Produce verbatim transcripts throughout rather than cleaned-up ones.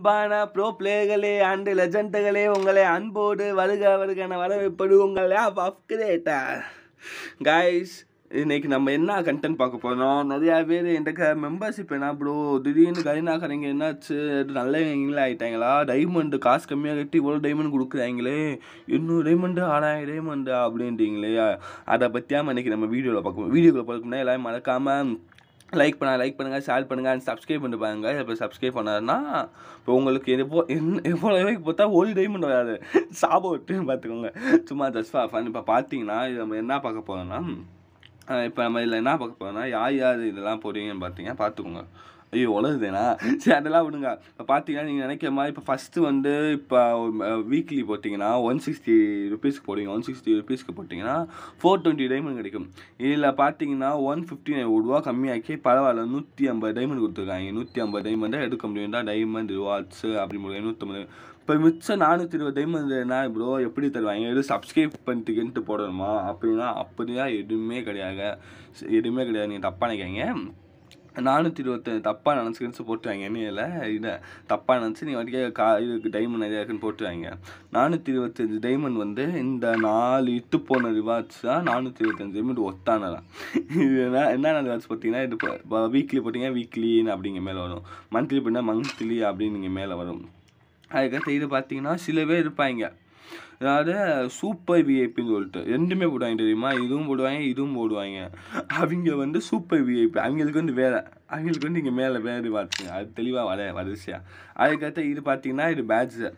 அன்பான bro பிளேயர்களே and லெஜண்டுகளே, உங்களை அன்போடு வருக வருகன வரவேற்பது உங்கள் ஆப் அப்கிரேட்டர். கைஸ், இன்னைக்கு நம்ம என்ன கண்டென்ட் பார்க்க போகிறோம்? நிறையா பேர் என்கிட்ட மெம்பர்ஷிப் என்ன ப்ரோ திடீர்னு கரீனாக்காரங்க என்னாச்சு, நல்லவங்களே ஆகிட்டாங்களா, டைமண்டு காசு கம்மியாக கட்டி இவ்வளோ டைமண்ட் கொடுக்குறாங்களே, இன்னும் டைமண்டு ஆறாயிரம் டைமண்டு அப்படின்றீங்களே, அதை பற்றியாமல் இன்னைக்கு நம்ம வீடியோவில் பார்க்கணும். வீடியோவில் பார்க்கணும்னா எல்லாரும் மறக்காமல் லைக் பண்ண லைக் பண்ணுங்கள், ஷேர் பண்ணுங்கள், அண்ட் சப்ஸ்கிரைப் பண்ணிட்டு பாருங்க. இப்போ சப்ஸ்கிரைப் பண்ணாருன்னா இப்போ உங்களுக்கு எவ்வளோ என்ன எவ்வளோ ரூபாய்க்கு பார்த்தா ஒரு டைமண்ட் வராது, சாபம் விட்டு பார்த்துக்கோங்க. சும்மா ஜஸ்ட் ஃபார் ஃபன். இப்போ பார்த்தீங்கன்னா இது நம்ம என்ன பார்க்க போகிறோம்னா, இப்போ நம்ம இதில் என்ன பார்க்க போகிறோம்னா, யார் யார் இதெல்லாம் போடுவீங்கன்னு பார்த்தீங்கன்னா பார்த்துக்கோங்க. ஐயோ உலகுதுண்ணா, சரி அதெல்லாம் விடுங்க. இப்போ பார்த்தீங்கன்னா நீங்கள் நினைக்கிற மாதிரி இப்போ ஃபஸ்ட்டு வந்து இப்போ வீக்லி போட்டிங்கன்னா ஒன் சிக்ஸ்டி ருபீஸ்க்கு போடுவீங்க. ஒன் சிக்ஸ்டி ருபீஸ்க்கு போட்டிங்கன்னா ஃபோர் டுவெண்ட்டி டைமண்ட் கிடைக்கும். இதில் பார்த்தீங்கன்னா ஒன் ஃபிஃப்டி நைன் ரூபா கம்மியாக்கி பரவாயில்ல நூற்றி ஐம்பது டைமண்ட் கொடுத்துருக்காங்க. நூற்றி ஐம்பது டைமண்டை எடுக்க முடியும்டா, டைமண்ட் ரிவார்ட்ஸு அப்படி முடியும் நூற்றம்பது. இப்போ மிச்சம் நானூற்றி இருபது டைமண்ட் என்ன ப்ரோ எப்படி தருவாங்க, எதுவும் சப்ஸ்கிரைப் பண்ணிட்டுக்கிட்டு போடணுமா அப்படின்னா அப்படியா எதுவுமே கிடையாது, எதுவுமே கிடையாது. நீங்கள் தப்பாக நினைக்காங்க. நானூற்றி இருபத்தஞ்சு தப்பாக நினச்சிக்கிட்டு போட்டுவாங்க. என்னையில் இதை தப்பாக நினச்சி நீங்கள் வட்டிக்க கா இதுக்கு டைமண்ட் நிறையா இருக்குன்னு போட்டுவாங்க. நானூற்றி இருபத்தஞ்சு டைமண்ட் வந்து இந்த நாலு இட்டு போன ரிவார்ட்ஸ் தான் நானூற்றி இருபத்தஞ்சு டைமண்ட் ஒத்தானதான். இது என்ன என்னென்ன ரிவார்ட்ஸ் பார்த்தீங்கன்னா, இது இப்போ வீக்லி போட்டிங்கன்னா வீக்லின்னு அப்படிங்க மேலே வரும், மந்த்லி பண்ணால் மந்த்லி அப்படின்னு நீங்கள் மேலே வரும். அதுக்கடுத்து இது பார்த்தீங்கன்னா சில பேர் இருப்பாங்க, அதாவது சூப்பர் விஐபின்னு சொல்லிட்டு ரெண்டுமே போடுவாங்க தெரியுமா, இதுவும் போடுவாங்க இதுவும் போடுவாங்க. அவங்க வந்து சூப்பர் விஐபி, அவங்களுக்கு வந்து வேறு, அவங்களுக்கு வந்து இங்கே மேலே வேறு பார்த்துங்க, அது தெளிவாக வர வரிசையாக. அதுக்கடுத்து இது பார்த்தீங்கன்னா இது பேட்ஜு,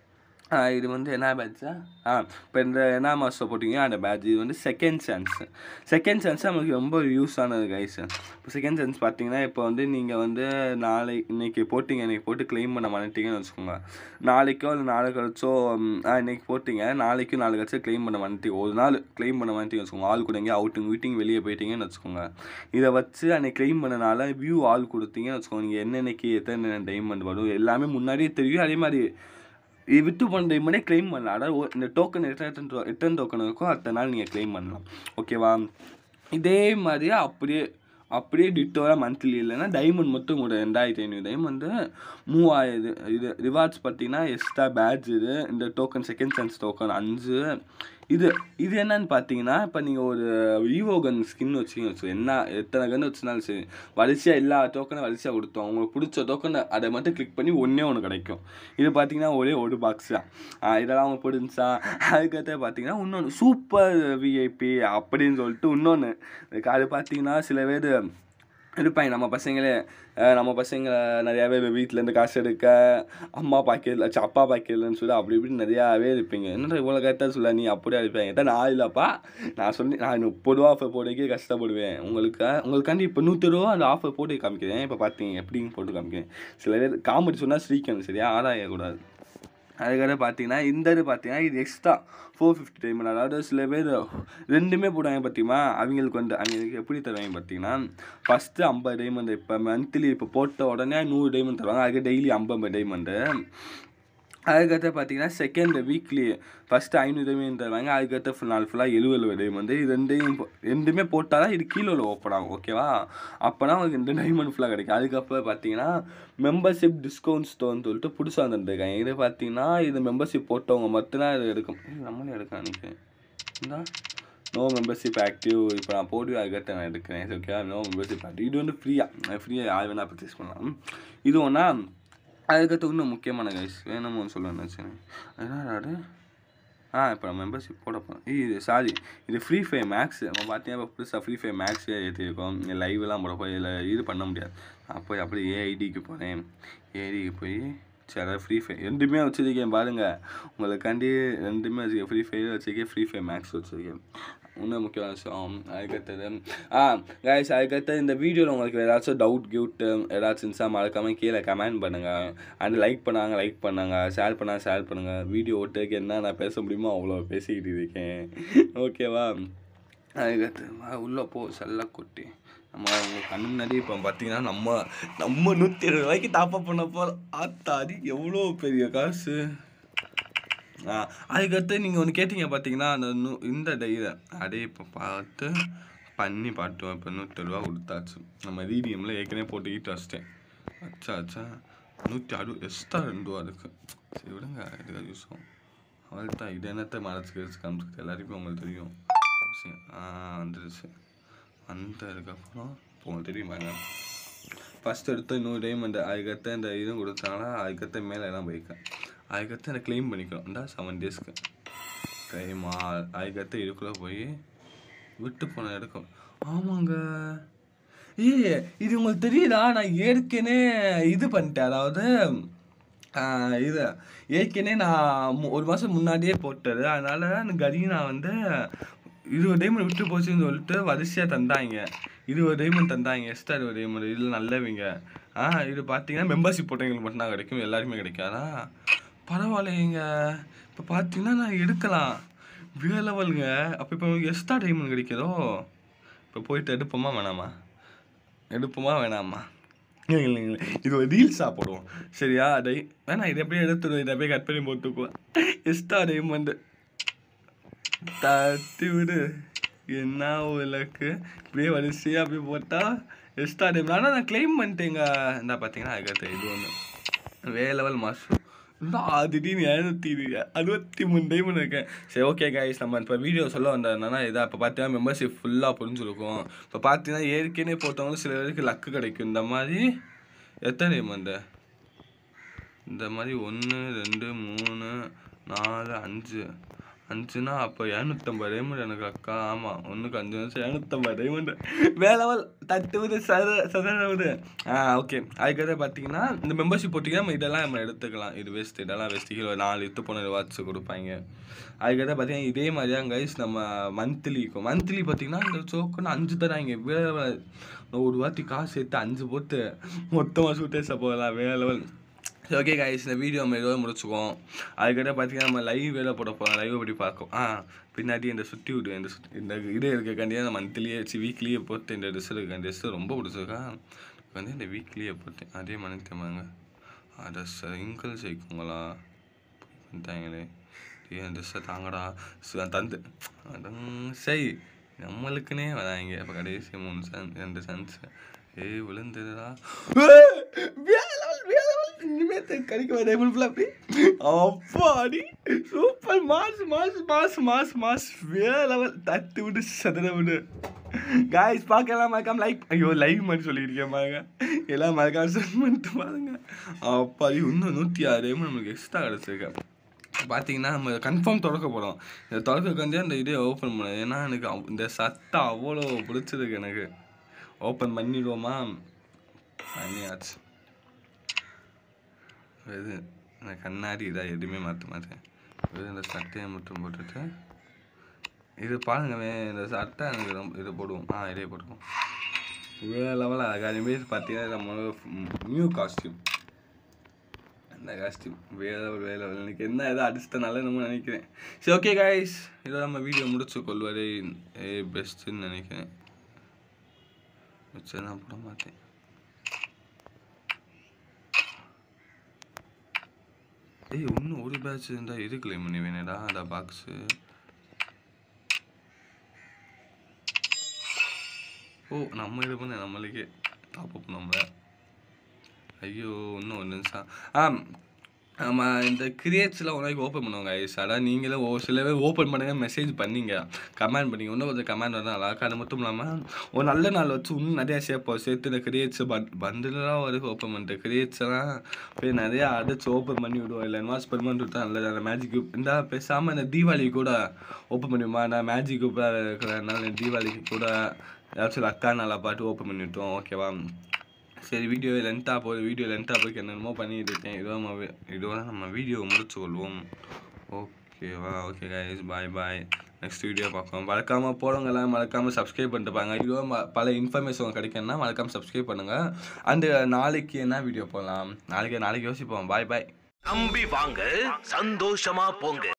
இது வந்து என்ன பேட்ச்சா, ஆ இப்போ இந்த என்ன மாதம் போட்டிங்க அந்த பேட்ச். இது வந்து செகண்ட் சான்ஸ். செகண்ட் சான்ஸ் நமக்கு ரொம்ப யூஸ் ஆனது கைஸ். இப்போ செகண்ட் சான்ஸ் பார்த்தீங்கன்னா இப்போ வந்து நீங்கள் வந்து நாளை இன்றைக்கி போட்டிங்க, இன்றைக்கி போட்டு கிளைம் பண்ண மாட்டீங்கன்னு வச்சுக்கோங்க. நாளைக்கோ இல்லை நாளை கழிச்சோ இன்றைக்கி போட்டிங்க, நாளைக்கும் நாலு கழிச்சோ கிளைம் பண்ண மாட்டீங்க, ஒரு நாள் கிளைம் பண்ண மாட்டீங்கன்னு வச்சுக்கோங்க. ஆள் கொடுங்க அவுட்டிங் வீட்டிங் வெளியே போயிட்டீங்கன்னு வச்சுக்கோங்க. இதை வச்சு அன்றைக்கி கிளைம் பண்ணனால வியூ ஆள் கொடுத்தீங்கன்னு வச்சுக்கோங்க. நீங்கள் என்னென்னைக்கு எத்தனை டைமண்ட் வரும் எல்லாமே முன்னாடியே தெரியும். அதே மாதிரி விட்டு போன டைமண்டே கிளைம் பண்ணலாம். அதாவது இந்த டோக்கன் ரிட்டர்ன் ரிட்டர்ன் டோக்கன் இருக்கும், அடுத்த நாள் நீங்கள் கிளைம் பண்ணலாம். ஓகேவா? இதே மாதிரியே அப்படியே அப்படியே டிட்டோராக மந்த்லி இல்லைன்னா டைமண்ட் மட்டும் கூட ரெண்டாயிரத்தி ஐநூறு டைமண்ட் மூவாயிரம். இது ரிவார்ட்ஸ் பார்த்தீங்கன்னா எக்ஸ்ட்ரா பேட்ஜ், இது இந்த டோக்கன் செகண்ட் சான்ஸ் டோக்கன் அஞ்சு. இது இது என்னன்னு பார்த்தீங்கன்னா, இப்போ நீங்கள் ஒரு ஈவோ கன் ஸ்கின் வச்சுக்கிங்க வச்சு என்ன எத்தனை கன் வச்சுனாலும் சரி, வரிசையாக எல்லா டோக்கனை வரிசையாக கொடுத்தோம். உங்களுக்கு பிடிச்ச டோக்கனை அதை மட்டும் கிளிக் பண்ணி ஒன்றே ஒன்று கிடைக்கும். இது பார்த்தீங்கன்னா ஒரே ஒரு பாக்ஸ் தான். இதெல்லாம் அவங்க பிடிச்சா. அதுக்கடுத்து பார்த்தீங்கன்னா இன்னொன்று சூப்பர் விஐபி அப்படின்னு சொல்லிட்டு இன்னொன்று அது பார்த்தீங்கன்னா சில பேர் இருப்பாங்க. நம்ம பசங்களே நம்ம பசங்க நிறையாவே வீட்டிலேருந்து காசு எடுக்க அம்மா பாக்கெட்டில் வச்சு அப்பா பாக்கெட்லன்னு சொல்லி அப்படி இப்படின்னு நிறையாவே இருப்பீங்க. என்னடா இவ்வளோ கரெக்டாக சொல்ல நீ அப்படியே இருப்பீங்க தான். நான் இல்லைப்பா, நான் சொல்லி நான் முப்பது ரூபா ஆஃபர் போட்டுக்கே கஷ்டப்படுவேன். உங்களுக்கு உங்களுக்காண்டி இப்போ நூற்றி ரூபா அந்த ஆஃபர் போட்டு காமிக்கிறேன். இப்போ பார்த்தீங்க எப்படின்னு போட்டு காமிக்கிறேன். சில பேர் காமெடி சொன்னால் ஸ்ரீக்கணும், சரியா ஆராயக்கூடாது. அதுக்காக பார்த்தீங்கன்னா இந்த இது பார்த்தீங்கன்னா இது எக்ஸ்ட்ரா ஃபோர் ஃபிஃப்டி டைமண்ட். அதாவது சில பேர் ரெண்டுமே போடுவாங்க பார்த்தீங்கன்னா, அவங்களுக்கு வந்து அவங்களுக்கு எப்படி தருவாங்க பார்த்தீங்கன்னா, ஃபஸ்ட்டு ஐம்பது டைமண்ட், இப்போ மந்த்லி இப்போ போட்ட உடனே நூறு டைமண்ட் தருவாங்க. அதுக்கு டெய்லி ஐம்பது டைமண்டு. அதுக்கடுத்து பார்த்தீங்கன்னா செகண்ட் வீக்லி ஃபஸ்ட்டு ஐநூறு டைமண்ட் தருவாங்க. அதுக்கடுத்து ஃபுல் நாள் ஃபுல்லாக எழுபது டைமண்ட். இது ரெண்டையும் ரெண்டுமே போட்டால் தான் இது கீழே ஓப்பன் ஆகும். ஓகேவா? அப்போனா உங்களுக்கு ரெண்டு டைமண்ட் ஃபுல்லாக கிடைக்கும். அதுக்கப்புறம் பார்த்தீங்கன்னா மெம்பர்ஷிப் டிஸ்கவுண்ட் ஸ்டோன்னு சொல்லிட்டு புதுசாக வந்துருக்காங்க. இது பார்த்தீங்கன்னா இது மெம்பர்ஷிப் போட்டவங்க மட்டும்தான் இது எடுக்கும். நம்மளே எடுக்கலாம் எனக்கு இந்தா நோ மெம்பர்ஷிப் ஆக்டிவ். இப்போ நான் போட்டு அதுக்கடுத்து நான் எடுக்கிறேன். ஓகேவா? No membership active. இது வந்து ஃப்ரீயாக ஃப்ரீயாக யார் வேணால் பர்ச்சேஸ் பண்ணலாம். இது ஒன்றா. அதுக்கடுத்து இன்னும் முக்கியமான கைஸ் வேணும்னு சொல்லுவேன் வச்சுங்க. அதனால் ஆ இப்போ நான் மெம்பர்ஷிப் போட போகிறேன். இது சாரி இது ஃப்ரீ ஃபயர் மேக்ஸ். நம்ம பார்த்தீங்கன்னா இப்போ புதுசாக ஃப்ரீ ஃபயர் மேக்ஸே ஏற்றிருக்கோம். லைவ்லாம் போட போய் இதில் இது பண்ண முடியாது. நான் போய் அப்படியே ஏஐடிக்கு போனேன். ஏஐடிக்கு போய் சரி ஃப்ரீ ஃபயர் ரெண்டுமே வச்சுருக்கேன் பாருங்கள். உங்களுக்காண்டி ரெண்டுமே வச்சுருக்கேன். ஃப்ரீ ஃபயர் வச்சுருக்கேன், ஃப்ரீ ஃபயர் மேக்ஸ் வச்சுருக்கேன். இன்னும் முக்கியமான விஷயம் அதுக்கடுத்தது ஆ கைஸ், அதுக்கடுத்து இந்த வீடியோவில் உங்களுக்கு ஏதாச்சும் டவுட் கியூட்டு ஏதாச்சும் இருந்துச்சா மறக்காமல் கீழே கமெண்ட் பண்ணுங்கள். அண்ட் லைக் பண்ணாங்க லைக் பண்ணாங்க, ஷேர் பண்ணால் ஷேர் பண்ணுங்கள். வீடியோ ஓட்டுக்கு என்ன நான் பேச முடியுமோ அவ்வளோ பேசிக்கிட்டு இருக்கேன். ஓகேவா? அதுக்கடுத்து உள்ளே போ செல்ல கொட்டி நம்ம உங்களுக்கு கண்ணு முன்னாடி இப்போ பார்த்தீங்கன்னா நம்ம நம்ம நூற்றி இருபது ரூபாய்க்கு டாப்அப் பண்ண போகிறோம். ஆத்தாடி எவ்வளோ பெரிய காசு. ஆ அதுக்கடுத்து நீங்கள் ஒன்று கேட்டிங்க பார்த்தீங்கன்னா அந்த நூ இந்த டைரை அப்படியே இப்போ பார்த்து பண்ணி பாட்டுவோம். இப்போ நூற்றி ரூபா கொடுத்தாச்சு. நம்ம ரீடியமில் ஏற்கனவே போட்டுக்கிட்டு வச்சிட்டேன். அச்சா அச்சா நூற்றி அறுபது எக்ஸ்ட்ரா ரெண்டு ரூபா இருக்குது. சரி விடுங்க, இதுக்காக யூஸ் ஆகும். அவள் தான் இது என்னத்தை மரத்துக்கு எடுத்து காமிச்சிருக்கு எல்லாருக்குமே உங்களுக்கு தெரியும். வந்துருச்சு. வந்ததுக்கப்புறம் இப்போ உங்களுக்கு தெரியுமாங்க, ஃபஸ்ட் எடுத்து இன்னொரு டைமண்ட் அதுக்கடுத்து இந்த இதுவும் கொடுத்தாங்கன்னா அதுக்கடுத்து மேலே எல்லாம் போயிருக்கேன். அதுக்கடுத்து அதை க்ளைம் பண்ணிக்கணும் இந்த செவன் டேஸ்க்கு டைமா. அதுக்கடுத்து இதுக்குள்ளே போய் விட்டு போன எடுக்கும். ஆமாங்க, ஏ இது உங்களுக்கு தெரியுதா, நான் ஏற்கனவே இது பண்ணிட்டேன். அதாவது இது ஏற்கனவே நான் ஒரு மாதம் முன்னாடியே போட்டது. அதனால் எனக்கு அதையும் நான் வந்து இருபது டைமண்ட் விட்டு போச்சுன்னு சொல்லிட்டு வரிசையாக தந்தாங்க. இருபது டைமண்ட் தந்தாங்க, எக்ஸ்ட்ரா இருபது டைமண்ட். இதில் நல்லவங்க. ஆ இது பார்த்தீங்கன்னா மெம்பர்ஷிப் போட்டவங்களுக்கு மட்டும்தான் கிடைக்கும், எல்லாருமே கிடைக்காதா? பரவாயில்லைங்க. இப்போ பார்த்தீங்கன்னா நான் எடுக்கலாம், வேற லெவலுங்க. அப்போ இப்போ எக்ஸ்ட்ரா டைமண்ட் கிடைக்கிறதோ. இப்போ போயிட்டு எடுப்போமா வேணாமா, எடுப்போமா வேணாமா? இல்லைங்க, இது ஒரு ரீல்ஸாக போடுவோம் சரியா? டை வேணா, இதை அப்படியே எடுத்துடுவோம், இதை அப்படியே கட் பண்ணி போட்டுக்குவோம். எக்ஸ்ட்ரா டைமண்ட் தட்டி விடு. என்ன விளக்கு இப்படியே வரிசையாக அப்படியே போட்டால் எக்ஸ்ட்ரா டைம். ஆனால் நான் கிளைம் பண்ணிட்டேங்க. இந்த பார்த்தீங்கன்னா அதுக்கடுத்து இது ஒன்று வே லெவல் மாஸ்டர் திடீர்னு எழுநூற்றி அறுபத்தி மூணு டைமண்ட் இருக்கேன். சரி ஓகே கைஸ், நம்ம இப்போ வீடியோ சொல்ல வந்ததுனா இதான். இப்போ பார்த்தீங்கன்னா மெம்பர்ஷிப் ஃபுல்லாக புரிஞ்சுருக்கும். இப்போ பார்த்தீங்கன்னா ஏற்கனவே போட்டவங்களும் சில பேருக்கு லக்கு கிடைக்கும். இந்த மாதிரி எத்தனை டைமண்ட், இந்த மாதிரி ஒன்று ரெண்டு மூணு நாலு அஞ்சு அஞ்சுனா அப்போ இரநூத்தம்பது டைமண்ட் எனக்கு அக்கா. ஆமாம், ஒன்றுக்கு அஞ்சு நிமிஷம் இரநூத்தம்பது டைமண்ட் வேலவல் தட்டுவது சத சதவது. ஆ ஓகே. அதுக்கடுத்து பார்த்தீங்கன்னா இந்த மெம்பர்ஷிப் போட்டிங்கன்னா நம்ம இதெல்லாம் நம்ம எடுத்துக்கலாம். இது வேஸ்ட், இதெல்லாம் வேஸ்ட். கீழே நாலு இத்து போன வாட்ச் கொடுப்பாங்க. அதுக்கடுத்து பார்த்தீங்கன்னா இதே மாதிரி தான் கைஸ் நம்ம மந்த்லிக்கும். மந்த்லி பார்த்தீங்கன்னா இந்த சோக்குன்னு அஞ்சு தராங்க. வேலை ஒரு வாட்டி காசு சேர்த்து அஞ்சு போட்டு மொத்தமாக சூட்டேஸை போகலாம். வேலை லெவல். சரி ஓகே கைஸ், இந்த வீடியோ நம்ம இதோட முடிச்சுக்குவோம். அதுக்கிட்ட பார்த்தீங்கன்னா நம்ம லைவ் வேலை போட போகிறோம். லைவ் படி பார்க்கும். ஆ பின்னாடி இந்த சுற்றி விடுவேன். இந்த சுற்றி இந்த இது இருக்கக்காண்டியே அந்த மந்த்லியே சி வீக்லியே போட்டு இந்த ட்ரெஸ் இருக்க ட்ரெஸ்ஸு ரொம்ப பிடிச்சிருக்கா வந்து இந்த வீக்லியே போட்டேன். அதே மனு தேமாங்க அதை சிங்கிள் சேர்க்குங்களா பண்ணிட்டாங்களே. அந்த ட்ரெஸ்ஸை தாங்கடா தந்து அதங் சரி நம்மளுக்குன்னே வராங்க. இப்போ கடைசி மூணு சன் ரெண்டு சன்ஸ் ஏ விழுந்துடா. அப்பாடி super mass mass mass mass mass வேற லெவல். தட்டு விடு சதுர விடு. காய்ஸ் பார்க்கலாம், மறக்காம லைக். ஐயோ லைவ் மாதிரி சொல்லியிருக்கேன் பாருங்க. எல்லாம் மறக்காம சென்ட் பண்ணிட்டு பாருங்க. அப்பாடி இன்னும் நூற்றி ஆறு டைம் நம்மளுக்கு எக்ஸ்ட்ரா கிடச்சிருக்கேன். பார்த்தீங்கன்னா நம்ம கன்ஃபார்ம் திறக்க போகிறோம். இந்த திறக்க வந்து அந்த இதே ஓப்பன் பண்ண. ஏன்னா எனக்கு இந்த சத்தம் அவ்வளோ பிடிச்சிருக்கு எனக்கு. ஓப்பன் பண்ணிடுவோமா? பண்ணியாச்சு. இது இந்த கண்ணாடி இதாக எதுவுமே மாற்ற மாட்டேன். இது இந்த சட்டையை மட்டும் போட்டுட்டு இது பாருங்கவே. இந்த சட்டை எனக்கு ரொம்ப இது போடுவோம். ஆ இதே போடுவோம். வேறு லெவலில் அழகாக பார்த்தீங்கன்னா நம்ம நியூ காஸ்டியூம். அந்த காஸ்டியூம் வேறு வேலை எனக்கு என்ன எதாவது அடிச்சிட்டனால நம்ம நினைக்கிறேன். சரி ஓகே கைஸ், இதோ நம்ம வீடியோ முடிச்சு கொள்வதே ஏ பெஸ்ட்டுன்னு நினைக்கிறேன். வச்சு நான் போட மாட்டேன். ஏய் இன்னும் ஒரு பேட்ச் இருந்தால் இது கிளைம் பண்ணி வேணேடா அந்த பாக்ஸு. ஓ நம்ம இது பண்ண நம்மளுக்கே டாப் அப் நம்மள. ஐயோ இன்னும் ஒரு நிமிஷம். ஆ நம்ம இந்த கிரியேட்ஸில் ஒரு நாளைக்கு ஓப்பன் பண்ணுவாங்க ஐஸ். அதான் நீங்களே ஓ சில பேர் ஓப்பன் பண்ணுங்க மெசேஜ் பண்ணிங்க கமெண்ட் பண்ணிங்க. இன்னும் கொஞ்சம் கமெண்ட் வந்தால் நல்லாயிருக்கும். அது மட்டும் இல்லாமல் ஒரு நல்ல நாள் வச்சு இன்னும் நிறையா சேர்ப்போம். சேர்த்து இந்த கிரியேட்ஸு பட் பண்டிலாம் வரைக்கும் ஓப்பன் பண்ணிட்டு கிரியேட்ஸ்லாம் போய் நிறையா அடிச்சு ஓப்பன் பண்ணி விடுவோம். இல்லை இன்வாஸ் பெர்மனண்ட் விட்டா நல்லது. அந்த மேஜிக் குரூப் இந்த பேசாமல் இந்த தீபாவளி கூட ஓப்பன் பண்ணிடுமா? நான் மேஜிக் குரூப்பாக இருக்கிறதுனால தீபாவளிக்கு கூட ஏதாச்சும் அக்கா நல்லா பாட்டு ஓப்பன் பண்ணி விட்டோம். ஓகேவா? சரி வீடியோ லென்த்தாக போகுது. வீடியோ லென்த்தாக போய் என்னென்னமோ பண்ணிட்டு இருக்கேன். இதோ நம்ம இதோட நம்ம வீடியோ முடிச்சு கொள்வோம். ஓகேவா? Okay guys, bye bye. Next video பார்ப்போம். மறக்காமல் போகிறவங்களாம் மறக்காமல் சப்ஸ்கிரைப் பண்ணிட்டு பாருங்க. இதோ பல இன்ஃபர்மேஷன் கிடைக்குன்னா மறக்காமல் சப்ஸ்கிரைப் பண்ணுங்கள். அண்டு நாளைக்கு என்ன வீடியோ போகலாம் நாளைக்கு நாளைக்கு யோசிப்போம். பாய் பாய். நம்பி வாங்க, சந்தோஷமா போங்க.